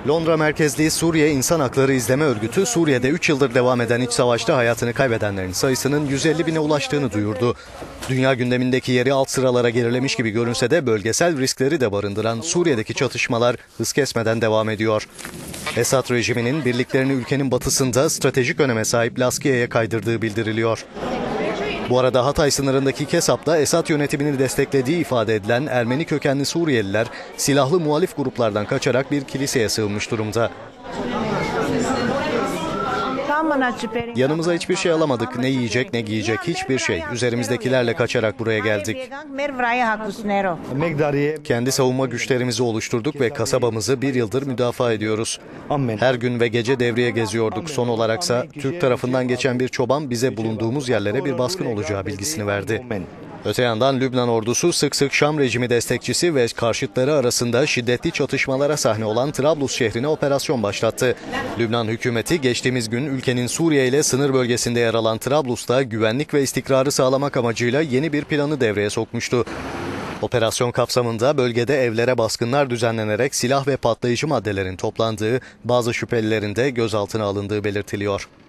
Londra merkezli Suriye İnsan Hakları İzleme Örgütü, Suriye'de 3 yıldır devam eden iç savaşta hayatını kaybedenlerin sayısının 150 bine ulaştığını duyurdu. Dünya gündemindeki yeri alt sıralara gerilemiş gibi görünse de bölgesel riskleri de barındıran Suriye'deki çatışmalar hız kesmeden devam ediyor. Esad rejiminin birliklerini ülkenin batısında stratejik öneme sahip Laskiye'ye kaydırdığı bildiriliyor. Bu arada Hatay sınırındaki Kesap'ta Esad yönetimini desteklediği ifade edilen Ermeni kökenli Suriyeliler silahlı muhalif gruplardan kaçarak bir kiliseye sığınmış durumda. Yanımıza hiçbir şey alamadık. Ne yiyecek ne giyecek hiçbir şey. Üzerimizdekilerle kaçarak buraya geldik. Kendi savunma güçlerimizi oluşturduk ve kasabamızı bir yıldır müdafaa ediyoruz. Her gün ve gece devriye geziyorduk. Son olaraksa Türk tarafından geçen bir çoban bize bulunduğumuz yerlere bir baskın olacağı bilgisini verdi. Öte yandan Lübnan ordusu sık sık Şam rejimi destekçisi ve karşıtları arasında şiddetli çatışmalara sahne olan Trablus şehrine operasyon başlattı. Lübnan hükümeti geçtiğimiz gün ülkenin Suriye ile sınır bölgesinde yer alan Trablus'ta güvenlik ve istikrarı sağlamak amacıyla yeni bir planı devreye sokmuştu. Operasyon kapsamında bölgede evlere baskınlar düzenlenerek silah ve patlayıcı maddelerin toplandığı, bazı şüphelilerin de gözaltına alındığı belirtiliyor.